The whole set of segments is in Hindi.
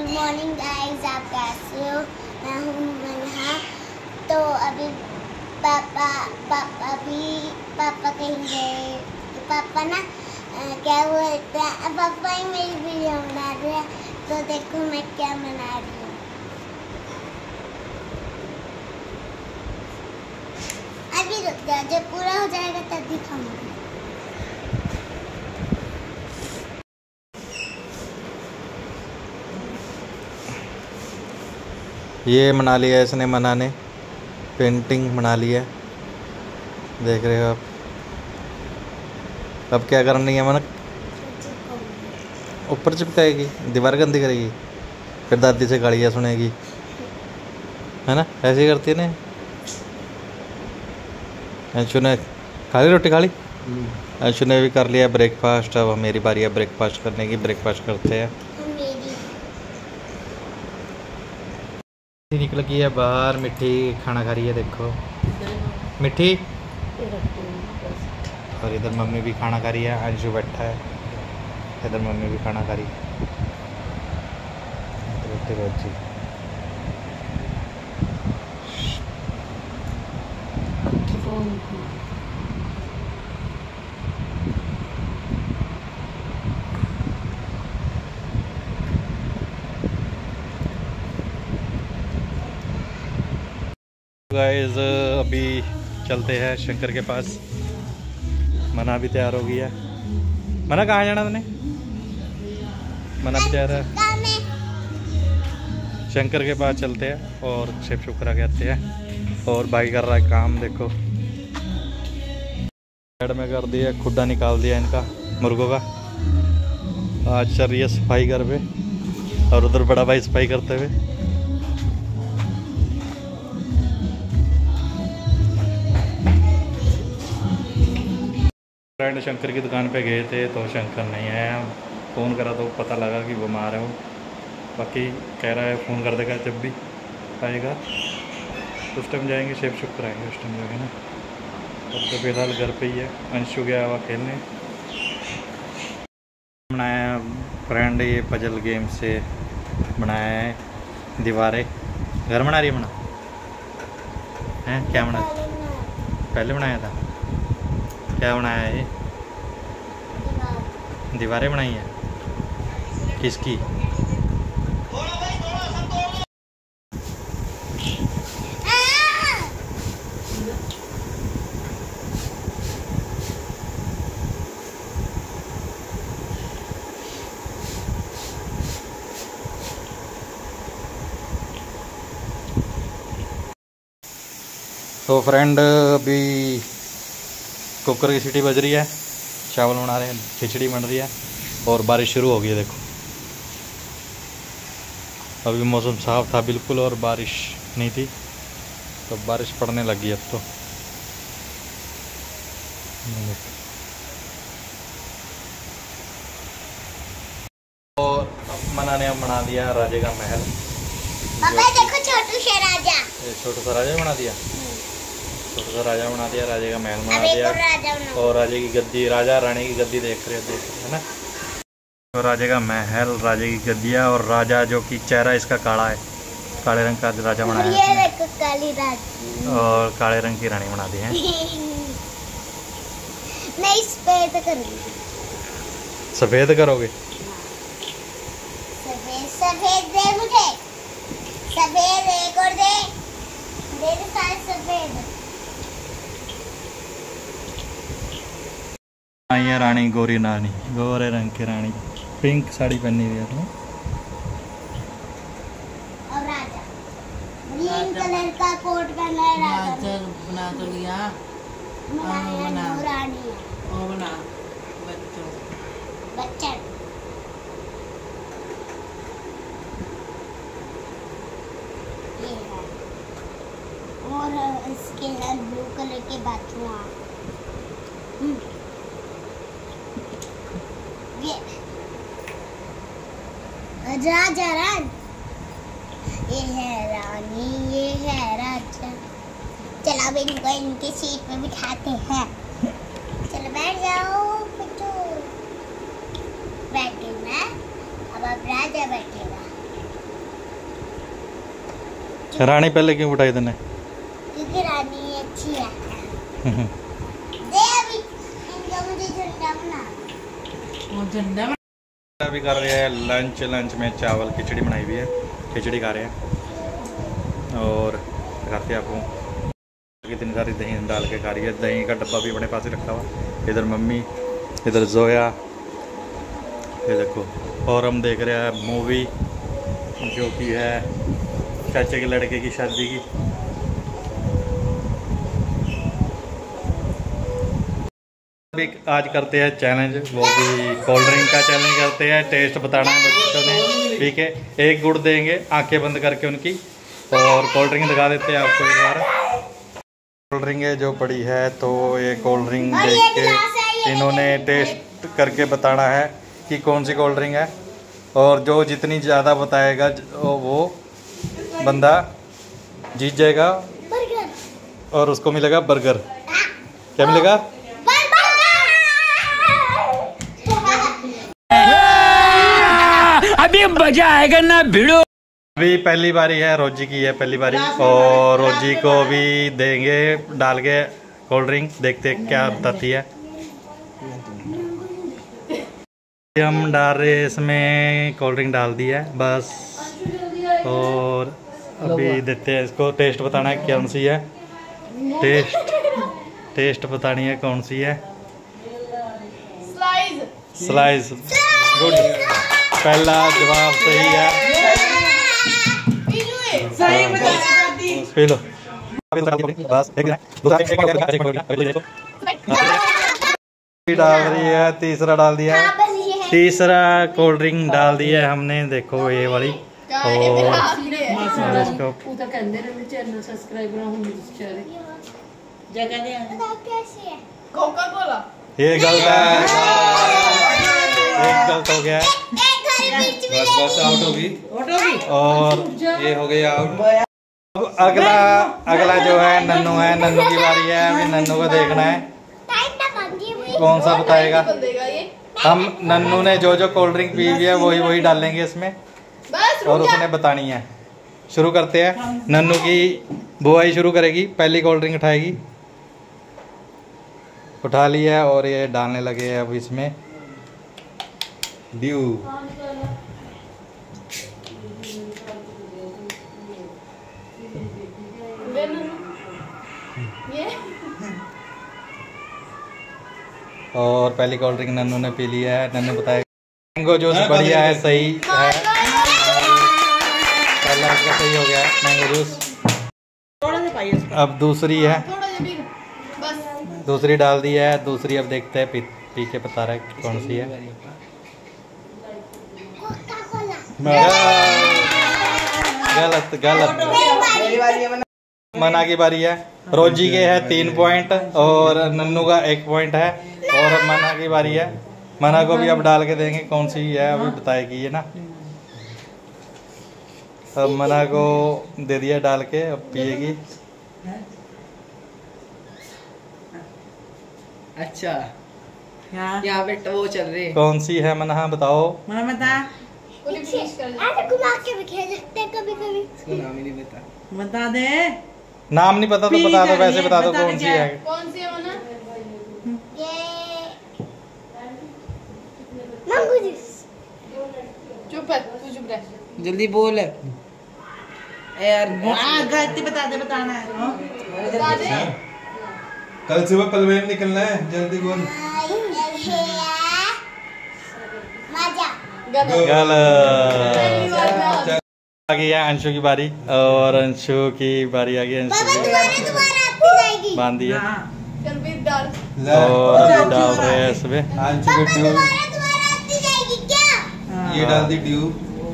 गुड मॉर्निंग गाइस, आप कैसे हो? मैं हूँ मन्हा। तो अभी पापा कहीं गए तो पापा ना क्या बोलते हैं, पापा ही मेरी वीडियो बना रहे हैं। तो देखो मैं क्या बना रही हूँ। अभी रुक जाओ, जब पूरा हो जाएगा तब दिखाऊंगी। ये बना लिया है इसने, मना ने पेंटिंग बना ली है, देख रहे हो आप। अब क्या करनी है मना? ऊपर चिपकाएगी, दीवार गंदी करेगी, फिर दादी से गालियाँ सुनेगी, है ना? ऐसे ही करती है ना। अंशु ने खा ली रोटी, खा ली। अंशु ने भी कर लिया ब्रेकफास्ट। अब मेरी बारी है ब्रेकफास्ट करने की। ब्रेकफास्ट करते हैं। निकल गई है बाहर, मिट्टी खाना खा रही है, देखो मिट्टी। और इधर मम्मी भी खाना खा रही है, अंशु बैठा है इधर, मम्मी भी खाना खा रही है। रोटी रोटी गाइस, अभी चलते हैं शंकर के पास। मना भी तैयार हो गई है। मना कहाँ जाना तूने? मना भी तैयार है। शंकर के पास चलते हैं और शिव शुभ करा के आते हैं। और भाई कर रहा है काम, देखो साइड में कर दिया, खुड्डा निकाल दिया इनका मुर्गों का। आज चल रही है सफाई घर पे, और उधर बड़ा भाई सफाई करते हुए। फ्रेंड शंकर की दुकान पे गए थे तो शंकर नहीं आया। फ़ोन करा तो पता लगा कि बीमार है वो। बाकी कह रहा है फ़ोन कर देगा जब भी आएगा, उस टाइम जाएंगे, शेप शुप कराएंगे उस टाइम जाएंगे ना। अब तो फिलहाल घर पे ही है। अंशु गया हुआ खेलने। बनाया फ्रेंड ये पजल गेम से बनाया है दीवारें। घर बना रही है बना है? क्या बना? पहले बनाया था। क्या बनाया है ये? दीवारें बनाई है। किसकी? तो फ्रेंड अभी कुकर की सीटी बज रही है, चावल बना रहे हैं, खिचड़ी बन रही है और बारिश शुरू हो गई है। देखो अभी मौसम साफ था बिल्कुल और बारिश नहीं थी, तो बारिश पड़ने लगी अब तो। और मना ने अब बना दिया राजे का महल। पापा देखो छोटू सा राजा। छोटा सा राजा बना दिया, छोटा सा राजा बना दिया, राजे का महल बना दिया। और राजे की गद्दी, राजा रानी की गद्दी देख रहे है ना। तो राजे का महल, राजे की गद्दियाँ, और राजा जो कि चेहरा इसका काला है, काले रंग का राजा बनाया है। काली रानी और काले रंग की रानी बना दी है। नहीं, सफेद करूंगी। सफेद करोगे? सफेद सफेद दे मुझे, सफेद एक और दे, दे दे सारे सफेद। ये रानी गोरी रानी, गोरे रंग की रानी, पिंक साड़ी पहनी हुई है। और राजा ग्रीन कलर का कोट पहना है। राजा बना तो लिया, बना रानी है। और बना बच्चों बच्चा ये है। और इसके है ब्लू कलर के बाथरूम। ये राजा रान, ये है रानी, ये है राजा। चलो अब इनको इनकी सीट पे बिठाते हैं। चलो बैठ जाओ बिट्टू। बैठ गई मैं, अब राजा बैठेगा। रानी पहले क्यों उठाई तूने? क्योंकि रानी अच्छी है। दे अभी इनका मुझे झंडा बना। वो झंडा अभी कर रहे हैं लंच में चावल खिचड़ी बनाई हुई है, खिचड़ी खा रहे हैं। और दिखाते हैं आपको कितनी सारी दही डाल के खा रही है। दही का डब्बा भी अपने पास ही रखा हुआ। इधर मम्मी, इधर जोया, ये देखो। और हम देख रहे हैं मूवी जो कि है चाचे के लड़के की शादी की। अभी आज करते हैं चैलेंज, वो भी कोल्ड ड्रिंक का चैलेंज करते हैं। टेस्ट बताना है बच्चों ने, ठीक है। एक गुड़ देंगे आंखें बंद करके उनकी, और कोल्ड ड्रिंक दिखा देते हैं आपको एक बार। कोल्ड ड्रिंक है जो पड़ी है, तो ये कोल्ड ड्रिंक देख के इन्होंने टेस्ट करके बताना है कि कौन सी कोल्ड ड्रिंक है। और जो जितनी ज़्यादा बताएगा वो बंदा जीत जाएगा, और उसको मिलेगा बर्गर। क्या मिलेगा? अभी मजा आएगा ना भिड़ो। अभी पहली बारी है, रोजी की है पहली बारी, और रोजी को भी देंगे डाल के कोल्ड ड्रिंक, देखते हैं क्या बताती है। हम डाल रहे हैं इसमें, कोल्ड ड्रिंक डाल दी है बस। और अभी देते हैं इसको, टेस्ट बताना है कौन सी है। टेस्ट बतानी है कौन सी है। स्लाइस। गुड, पहला जवाब सही है। पी लो बस। डाल रही है, तीसरा डाल दिया है, तीसरा कोल्ड ड्रिंक डाल दी है हमने, देखो ये वाली। और इसको ये गलत है, एक गलत हो गया। बस आउट होगी। और ये हो गया आउट। अब अगला जो है नन्नू है, नन्नू की बारी है। अभी नन्नू को देखना है कौन सा बताएगा। हम नन्नू ने जो कोल्ड ड्रिंक पी हुई है वही डालेंगे इसमें, और उसने बतानी है। शुरू करते हैं, नन्नू की बुआई शुरू करेगी। पहली कोल्ड ड्रिंक उठाएगी, उठा ली है, और ये डालने लगे हैं अब इसमें ड्यू। और पहली कोल्ड ड्रिंक नन्नू ने पी ली है। नन्नू बताएगा। मैंगो जूस बढ़िया है, सही है। पहला इसका सही हो गया है मैंगो जूस। अब दूसरी है, दूसरी डाल दी है। दूसरी अब देखते हैं, पी के बता रहा है कौन सी है। गलत। मना की बारी है। रोजी के है 3 पॉइंट और नन्नू का 1 पॉइंट है। और मना की बारी है, मना को भी अब डाल के देंगे कौन सी है, अभी बताएगी ये ना। अब मना को दे दिया डाल के, अब पिएगी। अच्छा यहाँ पे वो चल रही है। कौन सी है मना, बताओ। मना बता। ऐसे घुमा के भी खेल सकते हैं कभी-कभी। इसका नाम ही नहीं पता। बता दे। नाम नहीं पता तो बता दो, वैसे बता दो कौन सी है। कौन सी है मना? ये मैंगो जूस। चुप रह। जल्दी बोल यार। गलती बता दे, बताना है। बता दे। कल सुबह पलवेल निकलना है, जल्दी बोल। मजा। गलत। आ गई है अंशु की बारी, और अंशु की बारी आ गई। अंशु की बांध दी है, और डाल रहे हैं इसमें अंशु को ड्यू। ये डाल दी ड्यू।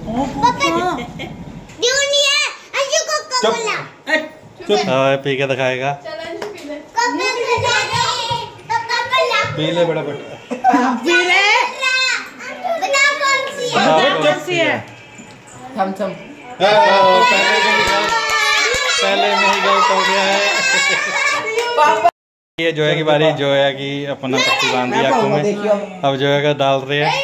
चुप। पी के दिखाएगा। पी ले बड़ा बेटा। कौन सी है? थम पहले में ही गलत हो गया है। ये जोया की बारी। जोया की अपना पट्टी बांध दी आंखों में, अब जोया का डाल रहे हैं।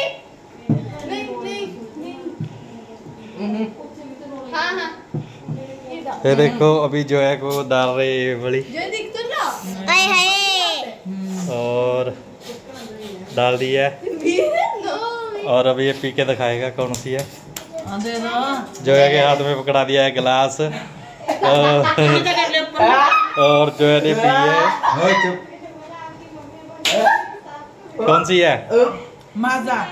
ये देखो अभी जो है वो डाल रही है बड़ी आए हाय और डाल दी है और अभी ये पी के दिखाएगा कौन सी है। जो है के हाथ में पकड़ा दिया है गिलास और जो है ने पी है। कौन सी है? माजा।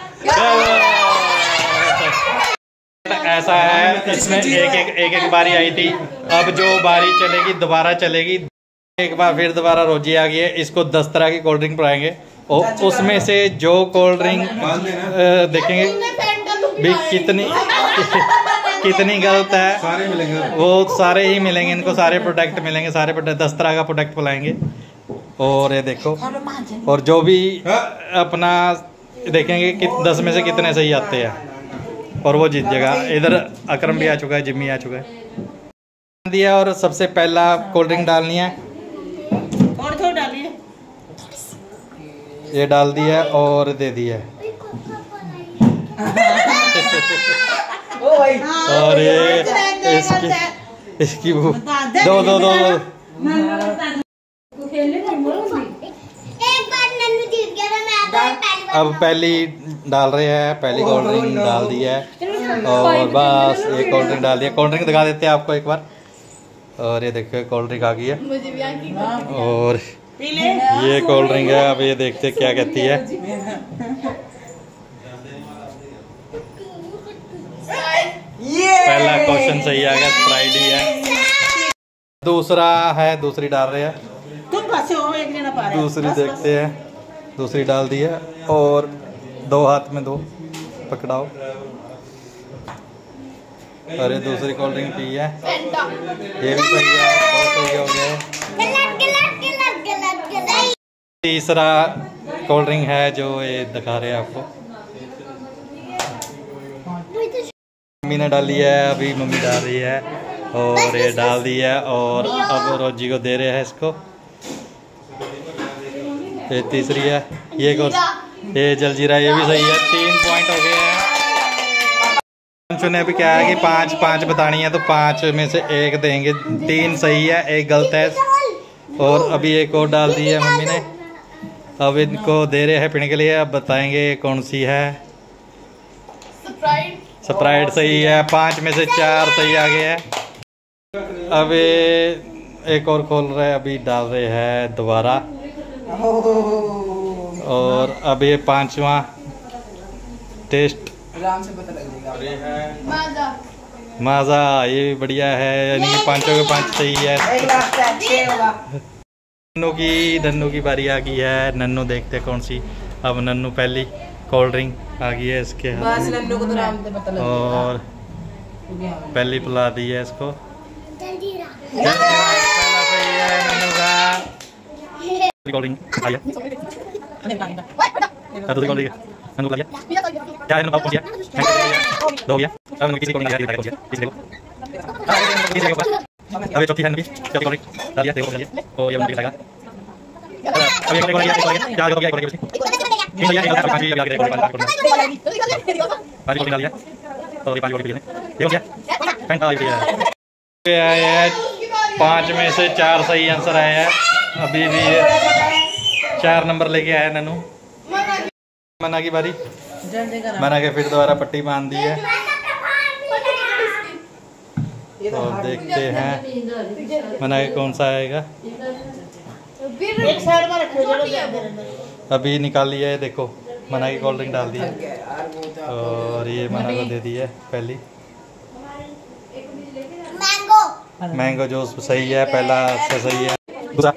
ऐसा है इसमें एक बारी आई थी, अब जो बारी चलेगी दोबारा चलेगी। एक बार फिर दोबारा रोजी आ गई है, इसको 10 तरह की कोल्ड ड्रिंक पिलाएंगे और उसमें से जो कोल्ड ड्रिंक देखेंगे भी कितनी गलत है सारे मिलेंगे, वो सारे ही मिलेंगे, इनको सारे प्रोडक्ट मिलेंगे, सारे प्रोडक्ट 10 तरह का प्रोडक्ट पिलाएंगे। और ये देखो और जो भी अपना देखेंगे कि 10 में से कितने सही आते हैं और वो जीत जाएगा। इधर अकरम भी आ चुका है, जिम्मी आ चुका है दिया और सबसे पहला कोल्ड ड्रिंक डालनी है और थोड़ा डालिए, ये डाल दिया है और दे दिया है और ये इसकी वो दो एक बार नन्नू जीत गया था, मैं पहली बार अब पहली डाल रहे हैं, पहली कोल्ड ड्रिंक डाल दी है और बस ये कोल्ड ड्रिंक डाल दिया। कोल्ड ड्रिंक दिखा देते हैं आपको एक बार और ये देखो कोल्ड ड्रिंक आ गई है और ये कोल्ड ड्रिंक है। अब ये देखते हैं क्या कहती है। पहला क्वेश्चन सही आ गया, स्प्राइट ही है। दूसरा है, दूसरी डाल रहे हैं, तुम पासे हो, एक जना पा रहे हैं। दूसरी देखते हैं, दूसरी डाल दी है और 2 हाथ में 2 पकड़ाओ। अरे दूसरी कोल्ड ड्रिंक पी है, ये भी सही है, बहुत सही हो गया है। तीसरा कोल्ड ड्रिंक है जो ये दिखा रहे हैं आपको, मम्मी ने डाली है, अभी मम्मी डाल रही है और ये डाल दी है और अब रोजी को दे रहे हैं इसको। ये तीसरी है, ये जलजीरा, ये भी सही है। 3 पॉइंट हो गए हैं। ने अभी क्या है कि 5 बतानी है तो 5 में से 1 देंगे, 3 सही है, 1 गलत है और अभी एक और डाल दी है मम्मी ने। अब इनको दे रहे हैं पीने के लिए, अब बताएंगे कौन सी है। स्प्राइट सही है, 5 में से 4 सही आ गए हैं। अब एक और खोल रहे हैं, अभी डाल रहे हैं दोबारा और अब ये 5वां टेस्ट आराम से पता लग जाएगा। माजा, ये भी बढ़िया है, यानी कि 5 के 5 सही है। नन्नू की बारी आ गई है, नन्नू देखते हैं कौन सी। अब नन्नू पहली कोल्ड ड्रिंक आ गई है इसके हाथ बस नन्नू को तो आराम से पता लग जाएगा। और पहली पिला दी है इसको। जल्दीरा। पहला सही है नन्नू का। कोल्ड ड्रिंक आई है, दूसरी कोल्ड ड्रिंक नन्नू को लिया। क्या है नन्नू कौन सी है? 2 गया। अब नन्नू किसी कोल्ड ड्रिंक आ गई, किसी देखो। अभी चौथी है नन्नू की, चौथी कोल्ड ड्रिंक डाल दिया, देखो डालिए तो ये नन्नू खाएगा। अब ये कोल्ड ड्रिंक क्या हो गया, कोल्ड ड्रिंक ठीक है, ये 5 ही आ गया, 5 कोल्ड ड्रिंक डाल दिया तो ये 5 कोल्ड ड्रिंक ये हो गया। फैंटा ये आया 5 में से 4 सही आंसर आया है। अभी भी 4 नंबर लेके आया नन्नू। मना की बारी, मना के फिर दोबारा पट्टी बांध दी है और देखते हैं मना के कौन सा आएगा। एक साइड में रखो, अभी निकाल लिया है, देखो मना की कोल्ड ड्रिंक डाल दी है और ये मना को दे दी है पहली। मैंगो जूस सही है, पहला से सही है। दूसरा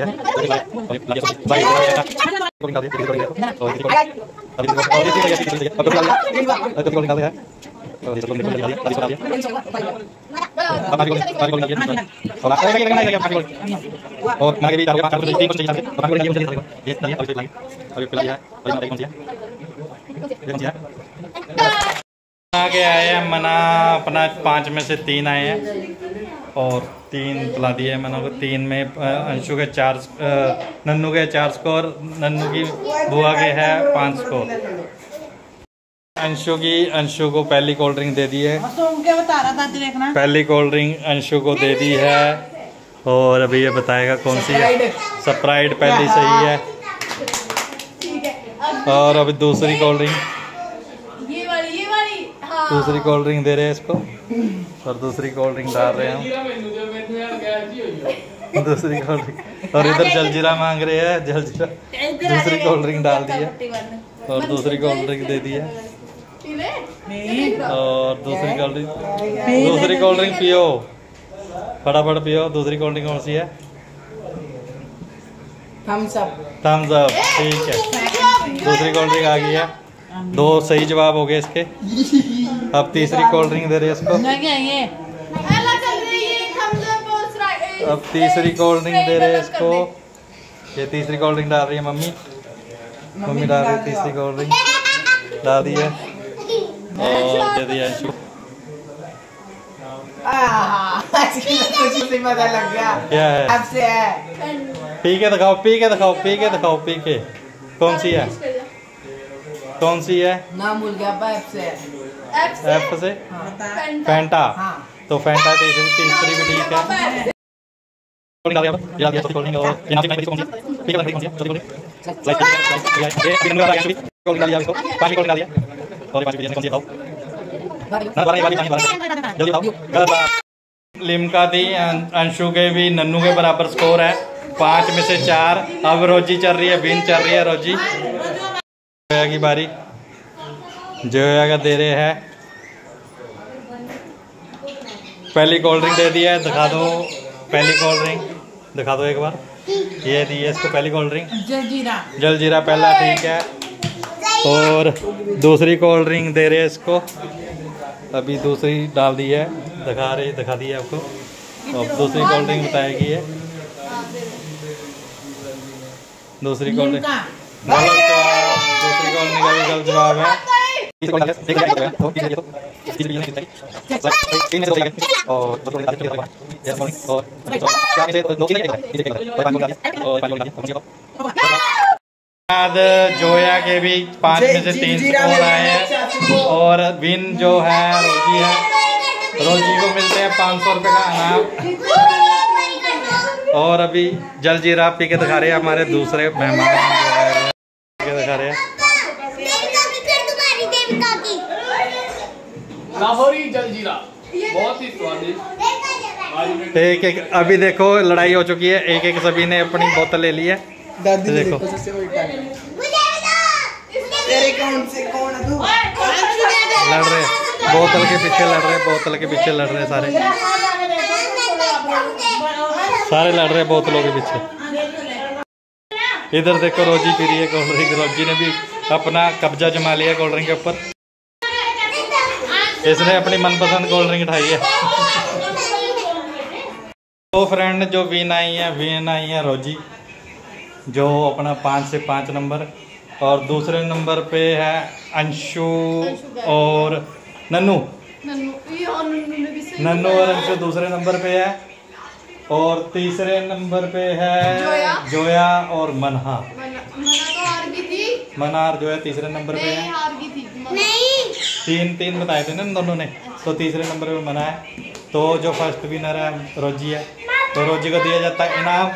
आगे आए हैं मना, अपना 5 में से 3 आए हैं और 3 पिला दिए मना को। 3 में अंशु के 4, नन्नू के 4 स्कोर, नन्नू की बुआ के है 5 स्कोर। अंशु को पहली कोल्ड ड्रिंक दे दी है। बता रहा था देखना। पहली कोल्ड ड्रिंक अंशु को दे दी है और अभी ये बताएगा कौन सी है। स्प्राइट पहली सही है। और अभी दूसरी कोल्ड ड्रिंक, ये वाली हाँ। दूसरी कोल्ड ड्रिंक दे रहे हैं इसको और दूसरी कोल्ड ड्रिंक डाल रहे हैं दूसरी कोल्ड ड्रिंक। और इधर जलजीरा मांग रहे हैं, जलजीरा दूसरी कोल्ड ड्रिंक डाल दी है और दूसरी कोल्ड ड्रिंक दे दी है और दूसरी कोल्ड ड्रिंक पियो, फटाफट पियो। दूसरी कोल्ड ड्रिंक कौन सी है? Thums Up. ठीक है, दूसरी कोल्ड ड्रिंक आ गई है। 2 सही जवाब हो गए इसके। अब तीसरी कोल्ड ड्रिंक दे रहे हैं इसको। अब तीसरी कोल्ड ड्रिंक दे रहे हैं इसको। ये तीसरी कोल्ड ड्रिंक डाल रही है मम्मी डाल रही है तीसरी कोल्ड ड्रिंक डाल दी है और दे दिया अंशु। पता लग गया क्या है? अब से है। पी के दिखाओ। कौन सी है? कौन सी है? नाम भूल गया। एफ से फैंटा। तो फैंटा तीसरी भी ठीक है। लिम्का दी अंशु के भी नन्नू के बराबर स्कोर है, 5 में से 4। अब रोजी चल रही है, बिन चल रही है। रोजी जोया की बारी, जोया का दे रहे हैं। पहली कोल्ड ड्रिंक दे दी है, दिखा दो पहली कोल्ड ड्रिंक, दिखा दो एक बार। ये दी है इसको पहली कोल्ड ड्रिंक, जलजीरा पहला ठीक है। और दूसरी कोल्ड ड्रिंक दे रहे हैं इसको, अभी दूसरी डाल दी है, दिखा दी है आपको। अब दूसरी कोल्ड ड्रिंक बताएगी है। दूसरी कोल्ड ड्रिंक गलत जवाब, दूसरी कोल्ड ड्रिंक का भी गलत जवाब है। जोया के भी 5 में से 3 स्कोर आए हैं और विन जो है रोजी है। रोजी को मिलते हैं 500 रुपये का इनाम। और अभी जलजीरा पी के दिखा रहे हैं हमारे दूसरे मेहमान जो है, दिखा रहे हैं लाहौरी जलजीरा, बहुत ही स्वादिष्ट। एक अभी देखो लड़ाई हो चुकी है, एक सभी ने अपनी बोतल ले ली है। दादी देखो लड़ रहे, बोतल के पीछे लड़ रहे सारे लड़ रहे बोतलों के पीछे। इधर देखो रोजी पी रही है कोल्ड ड्रिंक। रोजी ने भी अपना कब्जा जमा लिया कोल्ड ड्रिंक के ऊपर। इसने अपनी मनपसंद कोल्ड ड्रिंक उठाई है। तो फ्रेंड जो विन आई है रोजी, जो अपना 5 से 5 नंबर। और दूसरे नंबर पे है अंशु और नन्नू और अंशु दूसरे नंबर पे है। और तीसरे नंबर पे है जोया और मना जो है तीसरे नंबर पे है। 3 बताए थे ना दोनों ने, तो तीसरे नंबर पे मना है। तो जो फर्स्ट विनर है रोजी है, तो रोजी को दिया जाता है इनाम।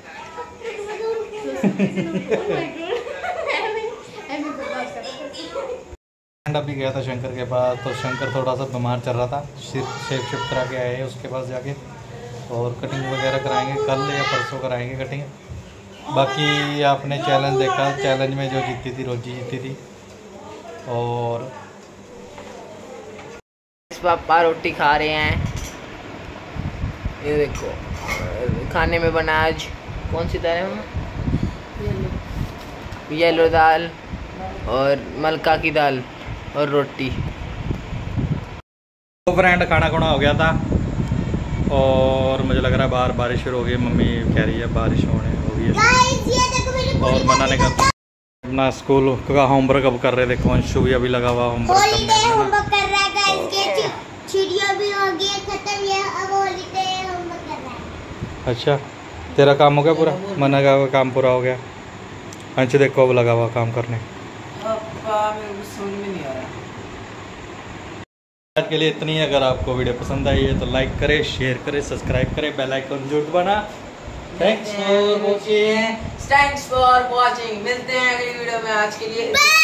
अभी गया था शंकर के पास, तो शंकर थोड़ा सा बीमार चल रहा था, सिर्फ शेप शिफ्ट करा के आए हैं उसके पास जाके। और कटिंग वगैरह कराएंगे, कल या परसों कराएंगे कटिंग। बाकी आपने चैलेंज देखा, चैलेंज में जो जीती थी रोजी जीती थी। और पापा रोटी खा रहे हैं, ये देखो खाने में बना आज कौन सी दाल है? येलो दाल और मलका की दाल और रोटी। तो फ्रेंड खाना खुना हो गया था और मुझे लग रहा है बाहर बारिश शुरू हो गई। मम्मी कह रही है बारिश होने हो गई है। और मना ने कहा अपना स्कूल का होमवर्क अब कर रहे। देखो अंशु भी अभी लगा हुआ होमवर्क करने में। अच्छा तेरा काम हो गया पूरा? मना का काम पूरा हो गया। अंशु देखो अब लगा हुआ काम करने। मेरे को समझ में नहीं आ रहा। आज के लिए इतनी है। अगर आपको वीडियो पसंद आई है तो लाइक करें, शेयर करें, सब्सक्राइब करें, बेल आइकन जरूर दबाना। Thanks for watching. मिलते हैं अगली वीडियो में। आज के लिए